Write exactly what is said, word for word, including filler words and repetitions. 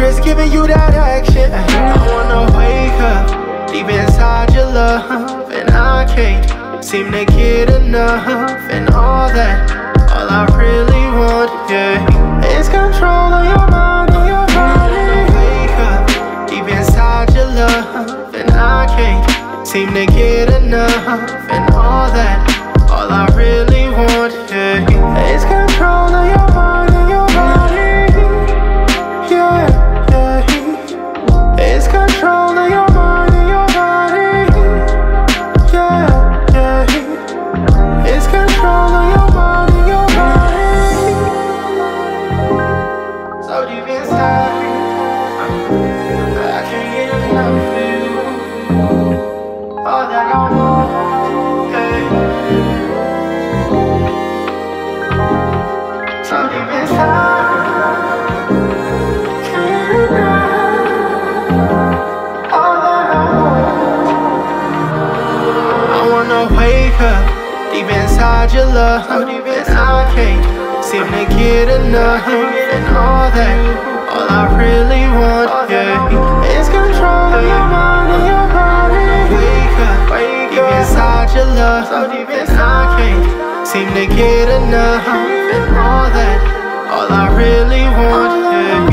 mattress giving you that action. I wanna wake up deep inside your love, and I can't seem to get enough. And all that, all I really want, yeah, is control of your mind and your body. Wake up deep inside your love, and I can't seem to get enough. And all that, all I really want, yeah, is control of your mind and your body. Yeah, yeah, it's control of your mind and your body. Yeah, yeah, it's control of your mind and your body. So deep inside, I can't get enough of you. All that I want, yeah. So deep inside, can't get enough. All that I want. I wanna wake up deep inside your love, so deep inside, and I can't seem to get enough. And all that, all I really want, yeah, is control of your mind and your body. Wake up, wake deep up inside your love, so deep inside, and I can't seem to get enough. And all that, all I really want, yeah.